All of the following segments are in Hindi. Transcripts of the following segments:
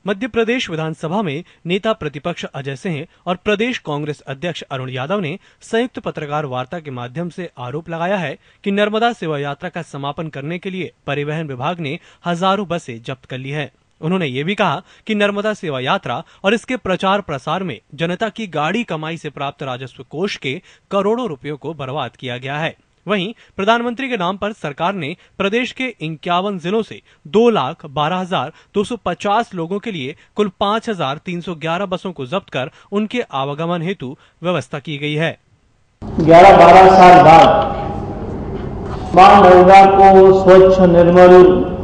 मध्य प्रदेश विधानसभा में नेता प्रतिपक्ष अजय सिंह और प्रदेश कांग्रेस अध्यक्ष अरुण यादव ने संयुक्त पत्रकार वार्ता के माध्यम से आरोप लगाया है कि नर्मदा सेवा यात्रा का समापन करने के लिए परिवहन विभाग ने हजारों बसें जब्त कर ली है। उन्होंने ये भी कहा कि नर्मदा सेवा यात्रा और इसके प्रचार प्रसार में जनता की गाढ़ी कमाई से प्राप्त राजस्व कोष के करोड़ों रुपयों को बर्बाद किया गया है। वहीं प्रधानमंत्री के नाम पर सरकार ने प्रदेश के 51 जिलों से 2,12,250 लोगों के लिए कुल 5,311 बसों को जब्त कर उनके आवागमन हेतु व्यवस्था की गई है। 11-12 साल बाद मां नर्मदा को स्वच्छ निर्मल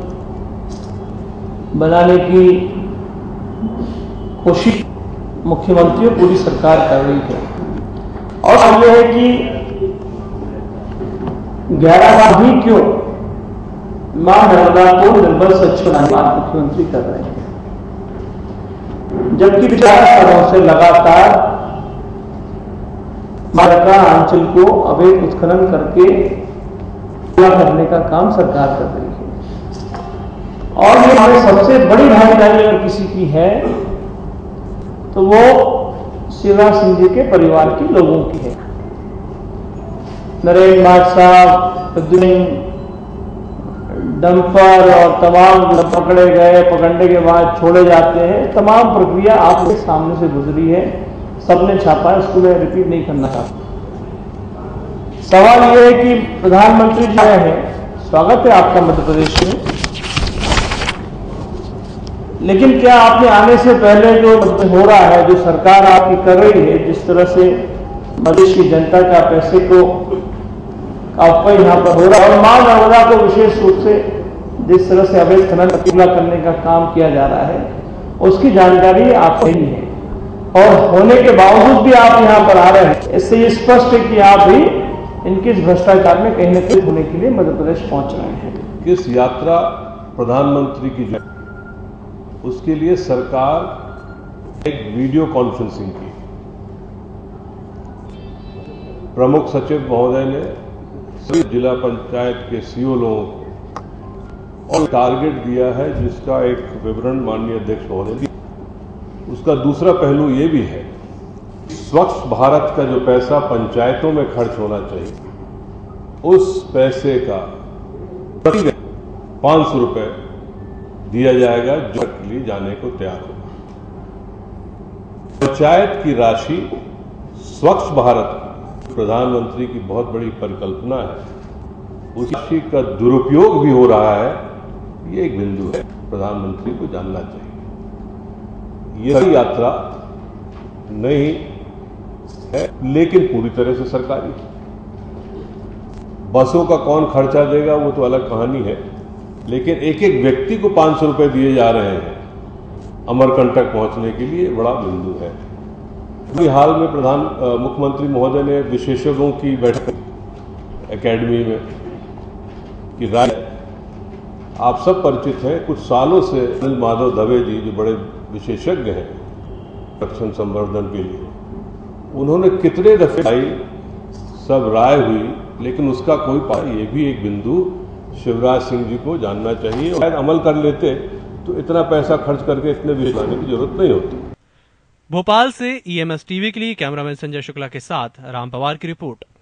बनाने की कोशिश मुख्यमंत्री और पूरी सरकार कर रही है। और यह है कि 11 साल भी क्यों मां नर्मदा को निर्मल स्वच्छ बनाने की बात मुख्यमंत्री कर रहे हैं, जबकि 50 सालों से लगातार नर्मदा अंचल को अवैध उत्खनन करके पूरा करने का काम सरकार कर रही है। और ये हमारी सबसे बड़ी भागीदारी अगर किसी की है तो वो शिवराज सिंह जी के परिवार के लोगों की है। नरेंद्र बादशाह, डंपर और तमाम पकड़े गए, पकड़ने के बाद छोड़े जाते हैं, तमाम प्रक्रिया आपके सामने से गुजरी है, सबने छापा है, उसको मैं रिपीट नहीं करना चाहता। सवाल यह है कि प्रधानमंत्री जो है, स्वागत है आपका मध्य प्रदेश में, लेकिन क्या आपने आने से पहले जो हो रहा है, जो सरकार आपकी कर रही है, जिस तरह से प्रदेश की जनता का पैसे को आपका यहाँ पर हो रहा है और मां नर्मदा को विशेष रूप से जिस तरह से अवैध खनन पूरा करने का काम किया जा रहा है, उसकी जानकारी आपको नहीं है और होने के बावजूद भी आप यहाँ पर आ रहे हैं। इससे ये स्पष्ट है कि आप भी इनके भ्रष्टाचार में कहीं न कहीं होने के लिए मध्य प्रदेश पहुंच रहे हैं। किस यात्रा प्रधानमंत्री की जो उसके लिए सरकार एक वीडियो कॉन्फ्रेंसिंग की, प्रमुख सचिव महोदय ने सभी जिला पंचायत के सीओ लोगों को और टारगेट दिया है, जिसका एक विवरण माननीय अध्यक्ष महोदय ने। उसका दूसरा पहलू ये भी है, स्वच्छ भारत का जो पैसा पंचायतों में खर्च होना चाहिए, उस पैसे का प्रति 500 रुपए दिया जाएगा, जो के लिए जाने को तैयार होगा। पंचायत की राशि स्वच्छ भारत प्रधानमंत्री की बहुत बड़ी परिकल्पना है, उस राशि का दुरुपयोग भी हो रहा है, ये एक बिंदु है, प्रधानमंत्री को जानना चाहिए। ये यात्रा नहीं है, लेकिन पूरी तरह से सरकारी। बसों का कौन खर्चा देगा वो तो अलग कहानी है, लेकिन एक एक व्यक्ति को 500 रुपए दिए जा रहे हैं अमरकंटक पहुंचने के लिए, बड़ा बिंदु है। हाल में मुख्यमंत्री महोदय ने विशेषज्ञों की बैठक एकेडमी में कि आप सब परिचित हैं, कुछ सालों से अनिल माधव दवे जी जो बड़े विशेषज्ञ हैं रक्षण संवर्धन के लिए, उन्होंने कितने दफे आई, सब राय हुई, लेकिन उसका कोई ये भी एक बिंदु शिवराज सिंह जी को जानना चाहिए। शायद अमल कर लेते तो इतना पैसा खर्च करके इतने भी लाने की जरूरत नहीं होती। भोपाल से EMS टीवी के लिए कैमरामैन संजय शुक्ला के साथ राम पवार की रिपोर्ट।